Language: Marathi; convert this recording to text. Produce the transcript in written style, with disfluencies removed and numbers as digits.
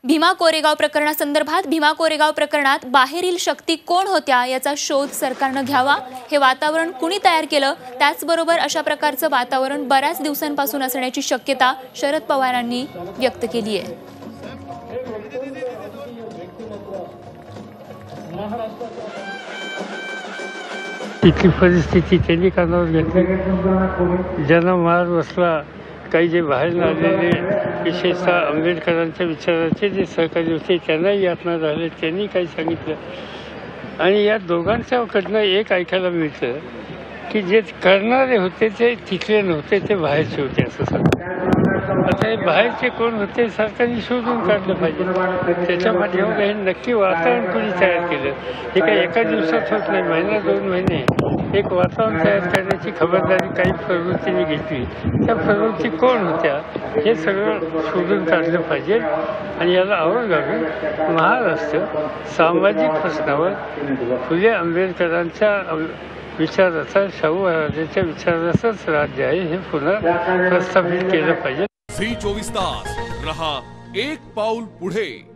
भीमा कोरेगाव प्रकरणासंदर्भात भीमा कोरेगाव प्रकरणात बाहेरील शक्ती कोण होत्या याचा शोध सरकारने घ्यावा। हे वातावरण कुणी तयार केलं, त्याचबरोबर अशा प्रकारचं वातावरण बऱ्याच दिवसांपासून असण्याची शक्यता शरद पवारांनी व्यक्त केली आहे। इथली परिस्थिती त्यांनी कानावर घेतली, ज्यांना मार बसला, काही जे बाहेर आलेले विशेषतः आंबेडकरांच्या विचाराचे जे सहकारी होते त्यांनाही यातना झाले, त्यांनी काही सांगितलं। आणि या दोघांच्याकडनं एक ऐकायला मिळतं की जे करणारे होते ते तिथले नव्हते, ते बाहेरचे होते असं सांगतात। आता हे बाहेरचे कोण होते सरकारने शोधून काढलं पाहिजे। त्याच्या माध्यमातून हे नक्की वातावरण कोणी तयार केलं, हे काही एका दिवसात होत नाही, महिना दोन महिने एक वातावरण तयार करण्याची खबरदारी काही प्रवृत्तीने घेतली। त्या प्रवृत्ती कोण होत्या हे सगळं शोधून काढलं पाहिजे आणि याला आवर घालून महाराष्ट्र सामाजिक प्रश्नावर फुले आंबेडकरांच्या विचाराचा, शाहू महाराजांच्या विचाराचाच राज्य आहे हे पुन्हा प्रस्थापित केलं पाहिजे। झी 24 तास रहा एक पाऊल पुढे।